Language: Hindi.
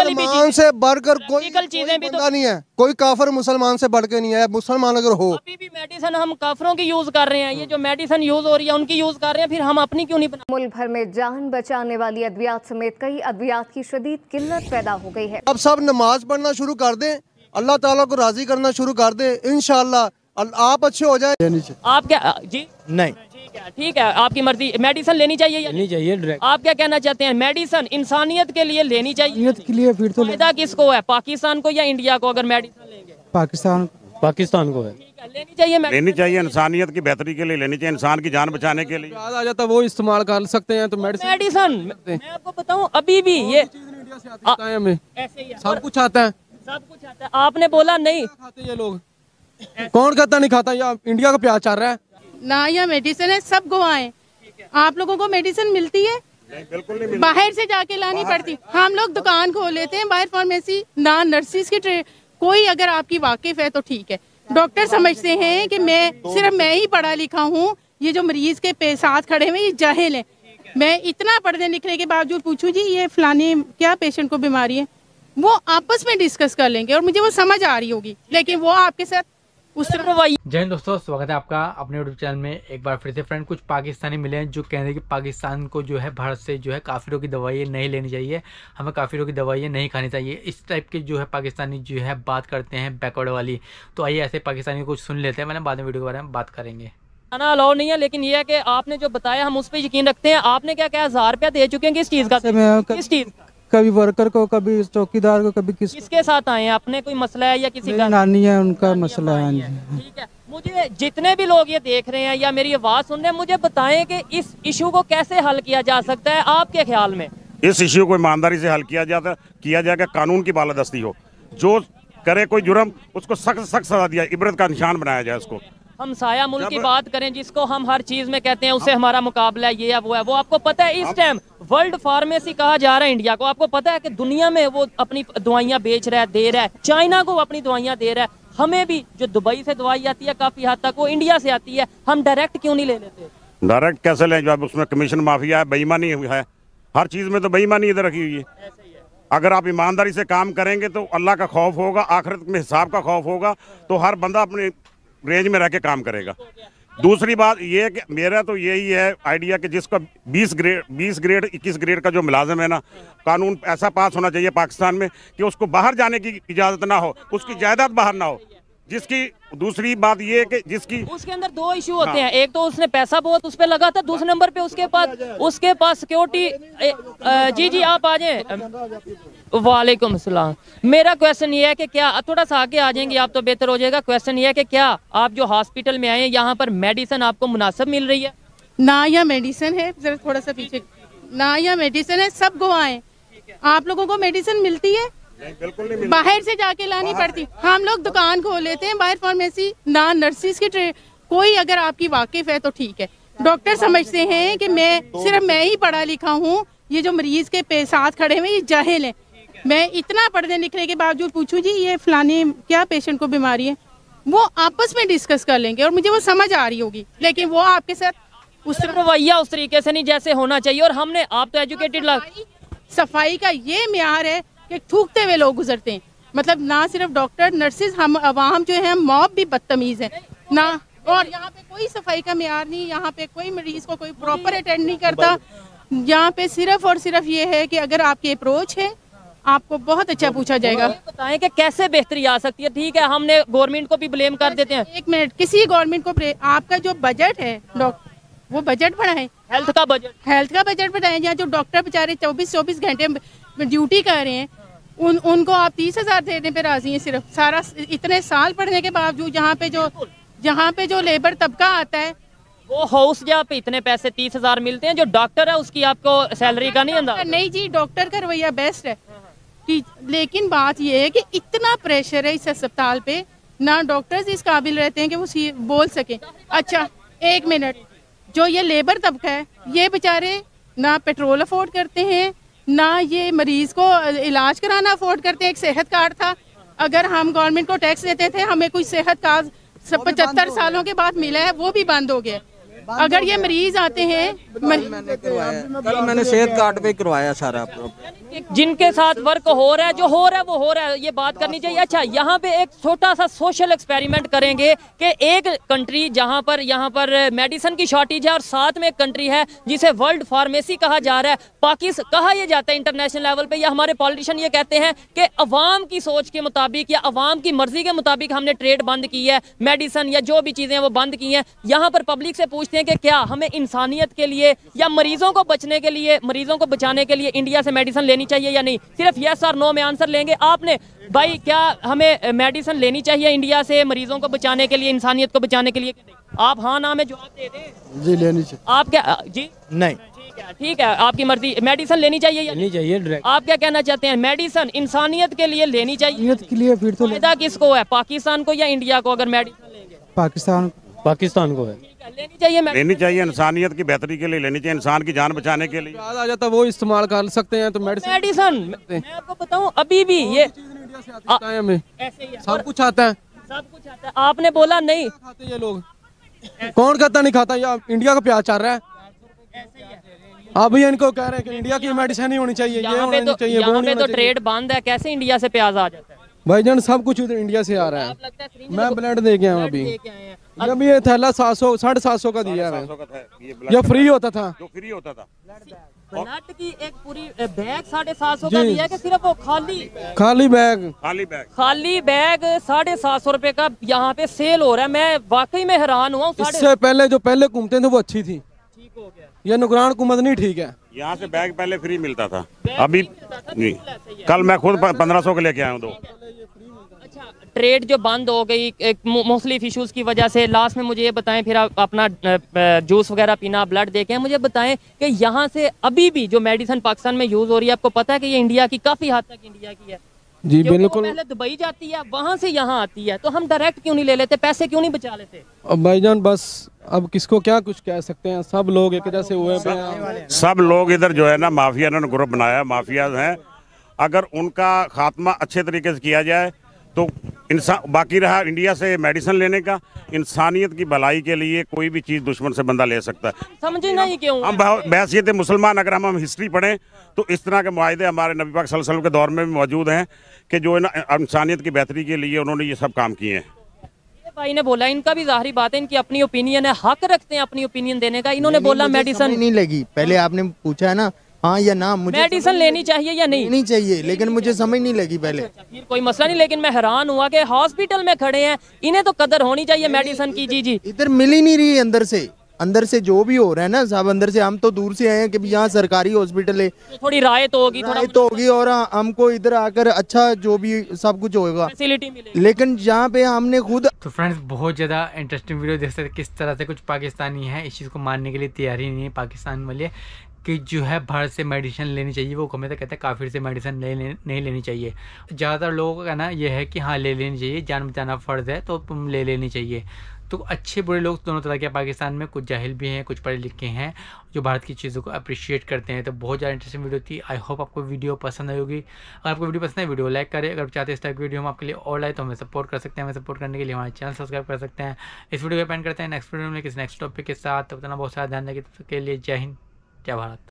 मुसलमान से बढ़कर कोई चीजें भी बंदा नहीं है, कोई काफिर मुसलमान से बढ़ के नहीं है। मुसलमान अगर हो, अभी भी मेडिसिन हम काफिरों की यूज कर रहे हैं, ये जो मेडिसिन यूज हो रही है उनकी यूज कर रहे हैं, फिर हम अपनी क्यों नहीं बना। मुल्क भर में जान बचाने वाली अद्वियात समेत कई अद्वियात की शदीद किल्लत पैदा हो गई है। अब सब नमाज पढ़ना शुरू कर दें, अल्लाह ताला को राजी करना शुरू कर दें, इंशाअल्लाह आप अच्छे हो जाए। आप क्या जी नहीं, ठीक है आपकी मर्जी। मेडिसिन लेनी चाहिए या लेनी चाहिए डायरेक्ट। आप क्या कहना चाहते हैं? मेडिसिन इंसानियत के लिए लेनी चाहिए, इंसानियत के लिए। फिर तो फायदा किसको है, पाकिस्तान को या इंडिया को? अगर मेडिसिन लेंगे पाकिस्तान को है। ठीक है, लेनी चाहिए लेनी चाहिए, इंसानियत की बेहतरी के लिए लेनी चाहिए, इंसान की जान बचाने के लिए। याद आ जाता वो इस्तेमाल कर सकते हैं। तो मेडिसिन मैं आपको बताऊं, अभी भी ये हमें ऐसे ही है, सब कुछ आता है, सब कुछ आता है। आपने बोला नहीं खाते ये लोग, कौन खाता नहीं खाता? या इंडिया का प्याज चल रहा है ना, या मेडिसिन है, सब गवाएं। आप लोगों को मेडिसिन मिलती है? बिल्कुल नहीं, बाहर से जाके लानी पड़ती। हम लोग दुकान खोल लेते हैं बाहर फार्मेसी, ना नर्सिस की कोई अगर आपकी वाकिफ है तो ठीक है। डॉक्टर समझते हैं कि सिर्फ मैं ही पढ़ा लिखा हूँ, ये जो मरीज के साथ खड़े हुए ये जाहिल हैं। मैं इतना पढ़ने लिखने के बावजूद पूछूं जी ये फलाने क्या पेशेंट को बीमारी है, वो आपस में डिस्कस कर लेंगे और मुझे वो समझ आ रही होगी, लेकिन वो आपके साथ उस तरह। जय हिंद दोस्तों, स्वागत है आपका अपने यूट्यूब चैनल में एक बार फिर से। फ्रेंड, कुछ पाकिस्तानी मिले हैं जो कह रहे हैं कि पाकिस्तान को जो है भारत से जो है काफिरों की दवाइयाँ नहीं लेनी चाहिए, हमें काफिरों की दवाइयाँ नहीं खानी चाहिए। इस टाइप के जो है पाकिस्तानी जो है बात करते हैं बैकवर्ड वाली। तो आइए ऐसे पाकिस्तानी कुछ सुन लेते हैं, मैंने बाद में वीडियो के बारे में बात करेंगे। खाना अलाउ नहीं है, लेकिन ये है कि आपने जो बताया हम उस पर यकीन रखते हैं। आपने क्या 1000 रुपया दे चुके हैं, किस चीज़ का? किस चीज़? कभी वर्कर को, कभी चौकीदार को, कभी किसके साथ आए हैं? अपने कोई मसला है या किसी का? नानी है, उनका मसला है। ठीक है, मुझे जितने भी लोग ये देख रहे हैं या मेरी आवाज़ सुन रहे हैं, मुझे बताएं कि इस इशू को कैसे हल किया जा सकता है आपके ख्याल में? इस इश्यू को ईमानदारी से हल किया जाएगा, कानून की बालादस्ती हो, जो करे कोई जुर्म उसको सख्त सख्त सजा दिया, इबरत का निशान बनाया जाए उसको। हम साया मुल्क की बात करें जिसको हम हर चीज में कहते हैं, उससे हमारा मुकाबला है, ये है वो है। वो आपको पता है इस टाइम वर्ल्ड फार्मेसी कहा जा रहा है इंडिया को। आपको पता है कि दुनिया में वो अपनी दवाइयाँ बेच रहा है, दे रहा है, चाइना को अपनी दवाइयाँ दे रहा है। हमें भी जो दुबई से दवाई आती है काफी हद तक वो इंडिया से आती है, हम डायरेक्ट क्यों नहीं ले लेते? डायरेक्ट कैसे लें जब उसमें कमीशन माफिया है, बेईमानी है, हर चीज में तो बेईमानी इधर रखी हुई है। अगर आप ईमानदारी से काम करेंगे तो अल्लाह का खौफ होगा, आखिरत में हिसाब का खौफ होगा, तो हर बंदा अपने रेंज में रह के काम करेगा। दूसरी बात ये है कि मेरा तो यही है आइडिया कि जिसका 20 ग्रेड 21 ग्रेड का जो मुलाजिम है ना, कानून ऐसा पास होना चाहिए पाकिस्तान में कि उसको बाहर जाने की इजाज़त ना हो, उसकी जायदाद बाहर ना हो। जिसकी दूसरी बात ये है कि जिसकी उसके अंदर दो इशू होते हैं, एक तो उसने पैसा बहुत उस पर लगा था, दूसरे नंबर पे उसके पास सिक्योरिटी। जी आप आ जाए। वालेकुम सलाम। मेरा क्वेश्चन ये है कि क्या थोड़ा सा आगे आ जाएंगे आप तो बेहतर हो जाएगा। क्वेश्चन ये है कि क्या आप जो हॉस्पिटल में आए हैं यहाँ पर मेडिसिन आपको मुनासिब मिल रही है? ना, या मेडिसिन है, जरा थोड़ा सा पीछे, ना, या मेडिसिन है, सब गवाएं। आप लोगों को मेडिसिन मिलती है? बिल्कुल नहीं, बाहर से जाके लानी पड़ती। हम लोग दुकान खोल लेते हैं बाहर फार्मेसी, ना नर्सिस की कोई अगर आपकी वाकिफ है तो ठीक है। डॉक्टर समझते हैं कि सिर्फ मैं ही पढ़ा लिखा हूँ, ये जो मरीज के साथ खड़े हुए ये जाहिल हैं। मैं इतना पढ़ने लिखने के बावजूद पूछूं जी ये फलाने क्या पेशेंट को बीमारी है, वो आपस में डिस्कस कर लेंगे और मुझे वो समझ आ रही होगी, लेकिन वो आपके साथ उस रवैया उस तरीके से नहीं जैसे होना चाहिए। और हमने, आप तो एजुकेटेड सफाई का ये म्यार है कि थूकते हुए लोग गुजरते हैं। मतलब ना सिर्फ डॉक्टर, नर्सिस, हम अवाम जो है मॉब भी बदतमीज है ना। और यहाँ पे कोई सफाई का म्यार नहीं, यहाँ पे कोई मरीज को कोई प्रॉपर अटेंड नहीं करता। यहाँ पे सिर्फ और सिर्फ ये है कि अगर आपकी अप्रोच है आपको बहुत अच्छा पूछा जाएगा। बताएं कि कैसे बेहतरी आ सकती है। ठीक है, हमने गवर्नमेंट को भी ब्लेम कर देते हैं। एक मिनट, किसी गवर्नमेंट को आपका जो बजट है वो बजट बढ़ाएं, हेल्थ का बजट बढ़ाएं। यहाँ जो डॉक्टर बेचारे 24 घंटे ड्यूटी कर रहे हैं उनको आप 30,000 देने पे राजी हैं सिर्फ। सारा इतने साल पढ़ने के बावजूद यहाँ पे जो लेबर तबका आता है वो हाउस जहाँ पे इतने पैसे 30,000 मिलते हैं, जो डॉक्टर है उसकी आपको सैलरी का नहीं अंदाजा? नहीं जी, डॉक्टर का रवैया बेस्ट है, लेकिन बात यह है कि इतना प्रेशर है इस अस्पताल पे, ना डॉक्टर्स इस काबिल रहते हैं कि वो बोल सकें। अच्छा एक मिनट, जो ये लेबर तबका है ये बेचारे ना पेट्रोल अफोर्ड करते हैं, ना ये मरीज को इलाज कराना अफोर्ड करते हैं। एक सेहत कार्ड था, अगर हम गवर्नमेंट को टैक्स देते थे, हमें कोई सेहत कार्ड 75 सालों के बाद मिला है, वो भी बंद हो गया। अगर ये मरीज आते हैं कल मैंने सेहत कार्ड पे करवाया सारा। जिनके साथ वर्क हो रहा है, जो हो रहा है वो हो रहा है, ये बात करनी चाहिए। अच्छा, यहाँ पे एक छोटा सा सोशल एक्सपेरिमेंट करेंगे कि एक कंट्री जहाँ पर मेडिसिन की शॉर्टेज है और साथ में एक कंट्री है जिसे वर्ल्ड फार्मेसी कहा जा रहा है, पाकिस्तान कहा यह जाता है इंटरनेशनल लेवल पे, या हमारे पॉलिटिशियन ये कहते हैं कि अवाम की सोच के मुताबिक या अवाम की मर्जी के मुताबिक हमने ट्रेड बंद की है, मेडिसिन या जो भी चीजें वो बंद की हैं। यहाँ पर पब्लिक से पूछते हैं कि क्या हमें इंसानियत के लिए या मरीजों को बचने के लिए, मरीजों को बचाने के लिए इंडिया से मेडिसिन लेनी चाहिए या नहीं? सिर्फ यस और नो में आंसर लेंगे आपने। भाई, क्या हमें मेडिसिन लेनी चाहिए इंडिया से मरीजों को बचाने के लिए, इंसानियत को बचाने के लिए? आप हाँ ना में जवाब दे दें। जी लेनी चाहिए। आप क्या? जी नहीं, ठीक है, आपकी मर्जी। मेडिसिन लेनी चाहिए या लेनी चाहिए। आप क्या कहना चाहते हैं? मेडिसिन इंसानियत के लिए लेनी चाहिए के लिए फिर तो फायदा किसको है, पाकिस्तान को या इंडिया को? अगर मेडिसिन लेंगे पाकिस्तान को है। लेनी चाहिए लेनी चाहिए, इंसानियत की बेहतरी के लिए लेनी चाहिए, इंसान की जान बचाने के लिए। आ जाता वो इस्तेमाल कर सकते हैं तो मेडिसिन। मैं आपको बताऊं, अभी भी ये हमें ऐसे ही है। सब कुछ आता है। सब कुछ आता है। आपने बोला नहीं खाते ये लोग, कौन कहता नहीं खाता? या इंडिया का प्याज चल रहा है। अभी इनको कह रहे हैं कि इंडिया की मेडिसिन ही होनी चाहिए, ये यहाँ होनी पे चाहिए, वो यहाँ नहीं पे होना तो चाहिए। ट्रेड बंद है, कैसे इंडिया से प्याज आ जाता है? भाईजान सब कुछ उधर इंडिया से आ रहा है। लगता है syringe मैं ब्लड दे के आया हूँ अभी। लेके आए हैं। जब ये थैला 700 750 का दिया है, ये फ्री होता था। जो फ्री होता था। ब्लड की एक पूरी बैग 750 का दिया है कि सिर्फ वो खाली बैग खाली बैग 750 रुपए का यहाँ पे सेल हो रहा है। मैं वाकई में हैरान हुआ हूँ। इससे पहले जो पहले घूमते थे वो अच्छी थी, ठीक हो गया। ये नुकरान हुकूमत नहीं ठीक है। यहाँ से बैग पहले फ्री मिलता था, अभी नहीं। कल मैं खुद 1500 के लेके आया हूँ 2। अच्छा, ट्रेड जो बंद हो गई मुख्तलिफ इश्यूज की वजह से, लास्ट में मुझे ये बताएं, फिर आप अपना जूस वगैरह पीना, ब्लड देके मुझे बताएं कि यहाँ से अभी भी जो मेडिसिन पाकिस्तान में यूज हो रही है, आपको पता है कि ये इंडिया की काफी हद तक इंडिया की है? जी बिल्कुल। पहले दुबई जाती है, वहां से यहाँ आती है, तो हम डायरेक्ट क्यों नहीं ले लेते? पैसे क्यों नहीं बचा लेते? अब भाईजान बस अब किसको क्या कुछ कह सकते हैं, सब लोग एक जैसे हुए पे हैं। सब लोग इधर जो है ना माफिया, इन्होंने ग्रुप बनाया, माफिया हैं। अगर उनका खात्मा अच्छे तरीके से किया जाए तो इंसान, बाकी रहा इंडिया से मेडिसिन लेने का, इंसानियत की भलाई के लिए कोई भी चीज़ दुश्मन से बंदा ले सकता है। समझे नहीं क्यों? हम बहसीत मुसलमान अगर हम हिस्ट्री पढ़ें तो इस तरह के मुआहदे हमारे नबी पाक सल्लल्लाहु अलैहि वसल्लम के दौर में भी मौजूद हैं कि जो इंसानियत की बेहतरी के लिए उन्होंने ये सब काम किए हैं। भाई ने बोला, इनका भी जाहिर बात है, इनकी अपनी ओपिनियन है, हक रखते हैं अपनी ओपिनियन देने का। इन्होंने बोला मेडिसिन नहीं लगी, पहले आपने पूछा है ना हाँ या ना, मुझे मेडिसिन लेनी चाहिए या नहीं? नहीं चाहिए, लेकिन मुझे समझ नहीं लगी पहले। फिर कोई मसला नहीं, लेकिन मैं हैरान हुआ कि हॉस्पिटल में खड़े हैं, इन्हें तो कदर होनी चाहिए मेडिसिन की। जी जी, इधर मिल ही नहीं रही अंदर से जो भी हो रहा है ना साहब, अंदर से हम तो दूर से आए हैं कि यहाँ सरकारी हॉस्पिटल है, तो थोड़ी राय तो होगी, थोड़ा तो होगी, और हमको इधर आकर अच्छा जो भी सब कुछ होगा, फैसिलिटी मिलेगी। लेकिन जहाँ पे हमने खुद। तो फ्रेंड्स, बहुत ज़्यादा इंटरेस्टिंग वीडियो देख सकते किस तरह से कुछ पाकिस्तानी हैं इस चीज़ को मानने के लिए तैयार ही नहीं है पाकिस्तान वाले कि जो है भारत से मेडिसिन लेनी चाहिए। वो हमें तो कहते हैं काफिर से मेडिसिन नहीं लेनी चाहिए। ज़्यादातर लोगों का कहना यह है कि हाँ ले लेनी चाहिए, जान बचाना फ़र्ज़ है तो तुम ले लेनी चाहिए। तो अच्छे बुरे लोग दोनों तरह के पाकिस्तान में, कुछ जाहिल भी हैं, कुछ पढ़े लिखे हैं जो भारत की चीज़ों को अप्रिशिएट करते हैं। तो बहुत ज़्यादा इंटरेस्टिंग वीडियो थी। आई होप आपको वीडियो पसंद आई होगी। अगर आपको वीडियो पसंद है वीडियो लाइक करें। अगर चाहते हैं इस टाइप की वीडियो हम आपके लिए और लाए तो हमें सपोर्ट कर सकते हैं। हमें सपोर्ट करने के लिए हमारे चैनल सब्सक्राइब कर सकते हैं। इस वीडियो को पेंड करते हैं नेक्स्ट वीडियो में किसी नेक्स्ट टॉपिक के साथ। तब तक बहुत सारा ध्यान रखें। तब तक के लिए जय हिंद, जय भारत।